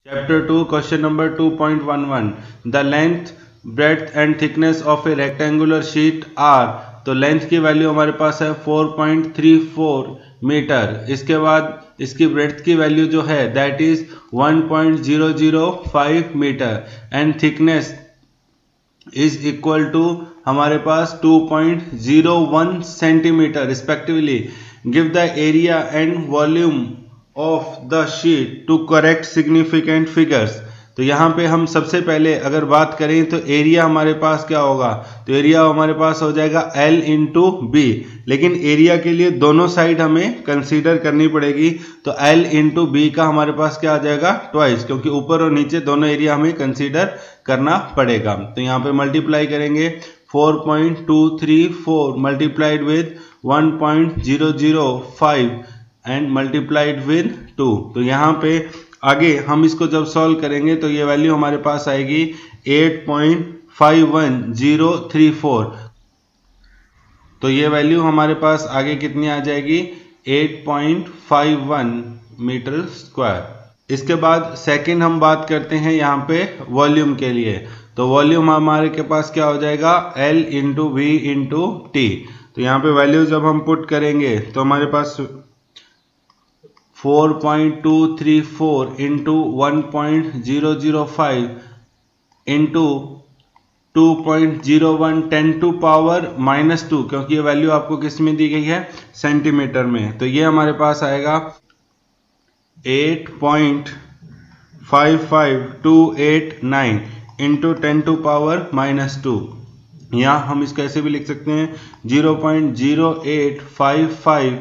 Chapter 2, question number 2.11. The length, breadth and thickness of a rectangular sheet are, तो length की value हमारे पास है 4.34 मीटर। इसके बाद इसकी ब्रेड्थ की वैल्यू जो है that is 1.005 metre and thickness is equal to हमारे पास 2.01 centimetre respectively. Give the area and volume of the sheet to correct significant figures. तो यहाँ पे हम सबसे पहले अगर बात करें तो एरिया हमारे पास क्या होगा, तो एरिया हमारे पास हो जाएगा L इंटू बी, लेकिन एरिया के लिए दोनों साइड हमें कंसीडर करनी पड़ेगी। तो L इंटू बी का हमारे पास क्या आ जाएगा ट्वाइस, क्योंकि ऊपर और नीचे दोनों एरिया हमें कंसीडर करना पड़ेगा। तो यहाँ पे मल्टीप्लाई करेंगे 4.234 multiplied with 1.005 and multiplied with 2। तो यहाँ पे आगे हम इसको जब सॉल्व करेंगे तो ये वैल्यू हमारे पास आएगी 8.51034। तो ये वैल्यू हमारे पास आगे कितनी आ जाएगी 8.51 मीटर स्क्वायर। इसके बाद सेकंड हम बात करते हैं यहाँ पे वॉल्यूम के लिए। तो वॉल्यूम हमारे के पास क्या हो जाएगा L into V into T. तो यहाँ पे वैल्यू जब हम पुट करेंगे तो हमारे पास 4.234 इंटू 1.005 इंटू 2.01 टू पावर -2, क्योंकि ये वैल्यू आपको किस में दी गई है सेंटीमीटर में। तो ये हमारे पास आएगा 8.55289 इंटू 10 टू पावर -2। यहाँ हम इसको ऐसे भी लिख सकते हैं 0.0855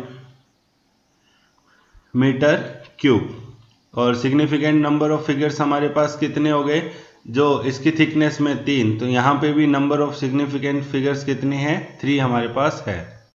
मीटर क्यूब। और सिग्निफिकेंट नंबर ऑफ फिगर्स हमारे पास कितने हो गए, जो इसकी थिकनेस में 3। तो यहाँ पे भी नंबर ऑफ सिग्निफिकेंट फिगर्स कितने हैं 3 हमारे पास है।